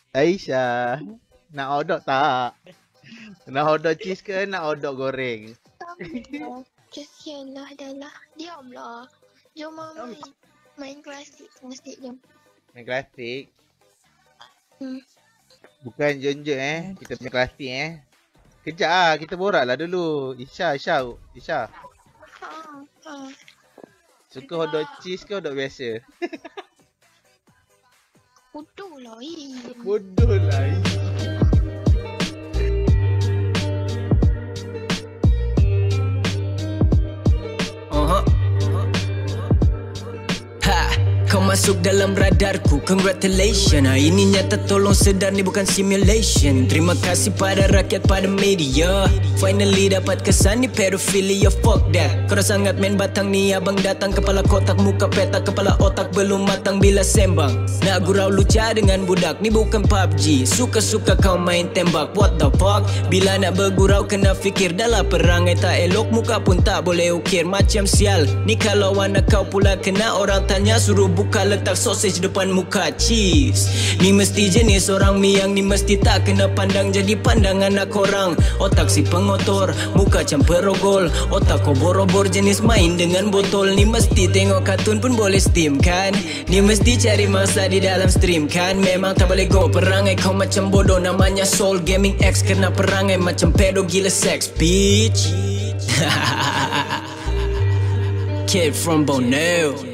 Aisyah, nak hotdog tak? Nak hotdog cheese ke nak hotdog goreng? Sama. Kesianlah dah lah. Diamlah. Jom main. Main klasik jom. Main klasik. Hmm. Bukan jonjol kita main klasik Kejap lah, kita borak lah dulu. Isha. Ha. Suka hotdog cheese ke hotdog biasa? Bodoh lah. Bodoh lah. Kau masuk dalam radarku, congratulations. Ini nyata, tolong sedar, ni bukan simulation. Terima kasih pada rakyat, pada media. Finally dapat kesan ni pedophilia, fuck that. Kau dah sangat main batang ni, abang datang. Kepala kotak, muka petak, kepala otak belum matang bila sembang. Nak gurau luca dengan budak, ni bukan PUBG. Suka-suka kau main tembak, what the fuck. Bila nak bergurau kena fikir, dalam perangai tak elok, muka pun tak boleh ukir. Macam sial, ni kalau anak kau pula kena orang tanya, suruh buka letak sausage depan muka cheese. Ni mesti jenis orang miang, ni mesti tak kena pandang jadi pandangan anak korang. Otak si pengotor, muka campur rogol. Otak kau borobor jenis main dengan botol. Ni mesti tengok kartun pun boleh steam kan. Ni mesti cari masa di dalam stream kan. Memang tak boleh go perangai kau macam bodoh. Namanya Soul Gaming X kena perangai macam pedo gila sex bitch. Kid from Borneo.